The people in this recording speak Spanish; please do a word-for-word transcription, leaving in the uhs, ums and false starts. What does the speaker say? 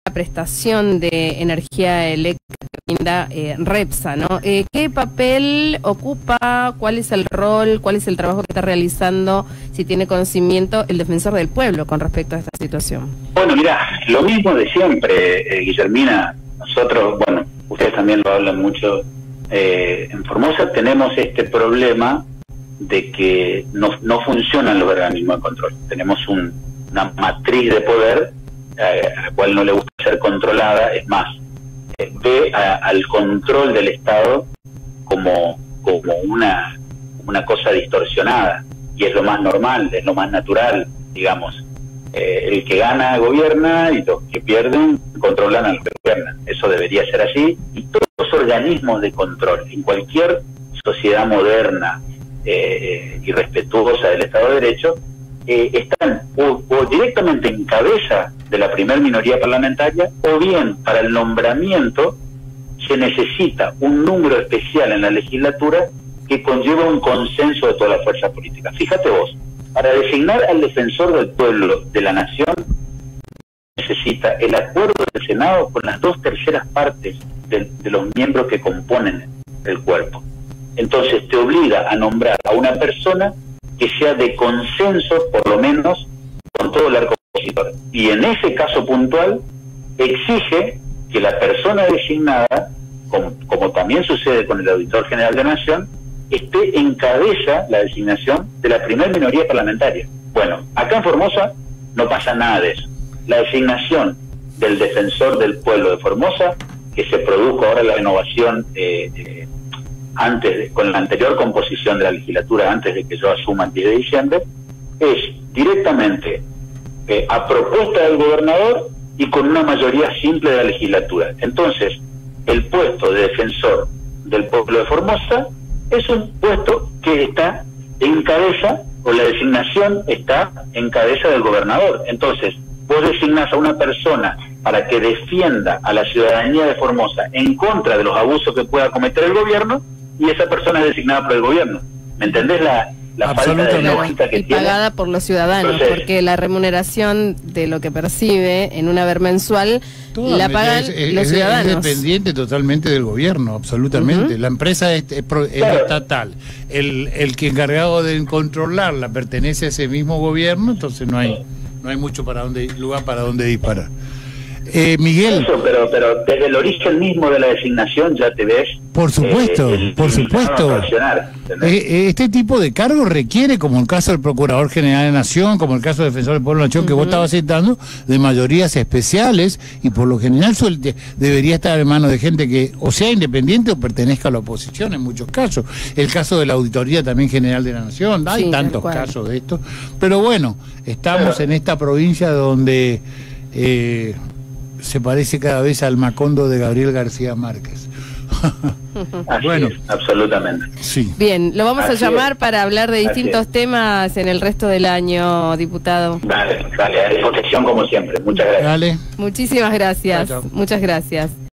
prestación de energía eléctrica que brinda eh, Repsa, ¿no? Eh, ¿Qué papel ocupa, cuál es el rol, cuál es el trabajo que está realizando, si tiene conocimiento, el defensor del pueblo con respecto a esta situación? Bueno, mira, lo mismo de siempre, eh, Guillermina. Nosotros, bueno, ustedes también lo hablan mucho, eh, en Formosa tenemos este problema de que no, no funcionan los organismos de control. Tenemos un, una matriz de poder eh, a la cual no le gusta ser controlada, es más, eh, ve a, al control del Estado como, como una, una cosa distorsionada, y es lo más normal, es lo más natural, digamos. Eh, el que gana gobierna y los que pierden controlan al que gobiernan. Eso debería ser así, y todos los organismos de control en cualquier sociedad moderna eh, y respetuosa del Estado de Derecho eh, están o, o directamente en cabeza de la primer minoría parlamentaria, o bien para el nombramiento se necesita un número especial en la legislatura que conlleva un consenso de todas las fuerzas políticas. Fíjate vos, para designar al defensor del pueblo de la nación necesita el acuerdo del Senado con las dos terceras partes de, de los miembros que componen el cuerpo. Entonces te obliga a nombrar a una persona que sea de consenso, por lo menos, con todo el arco opositor. Y en ese caso puntual exige que la persona designada, como, como también sucede con el Auditor General de la Nación, esté en cabeza la designación de la primer minoría parlamentaria. Bueno, acá en Formosa no pasa nada de eso. La designación del defensor del pueblo de Formosa, que se produjo ahora la renovación eh, eh, antes de, con la anterior composición de la legislatura, antes de que yo asuma el diez de diciembre, es directamente eh, a propuesta del gobernador y con una mayoría simple de la legislatura. Entonces, el puesto de defensor del pueblo de Formosa es un puesto que está en cabeza, o la designación está en cabeza del gobernador. Entonces, vos designás a una persona para que defienda a la ciudadanía de Formosa en contra de los abusos que pueda cometer el gobierno, y esa persona es designada por el gobierno. ¿Me entendés la, la falta de lógica que y tiene? Pagada por los ciudadanos, Entonces, porque la remuneración de lo que percibe en un haber mensual la pagan es, es, los es, ciudadanos. Es dependiente totalmente del gobierno, absolutamente. Uh-huh. La empresa es, es, es claro. estatal. El, el que encargado de controlarla pertenece a ese mismo gobierno, entonces no hay, no hay mucho para donde, lugar para donde disparar. Eh, Miguel. Eso, pero, pero desde el origen mismo de la designación ya te ves. Por supuesto, eh, el, por supuesto. Eh, este tipo de cargo requiere, como el caso del Procurador General de Nación, como el caso del Defensor del Pueblo de la Nación, uh-huh. que vos estabas citando, de mayorías especiales, y por lo general suelte, debería estar en manos de gente que o sea independiente o pertenezca a la oposición en muchos casos. El caso de la Auditoría también General de la Nación, hay sí, tantos casos de esto. Pero bueno, estamos pero, en esta provincia donde eh, se parece cada vez al Macondo de Gabriel García Márquez. Bueno, es, absolutamente. Sí. Bien, lo vamos Así a llamar es. para hablar de distintos temas en el resto del año, diputado. Dale, dale, a disposición como siempre. Muchas gracias. Dale. Muchísimas gracias. Chao, chao. Muchas gracias.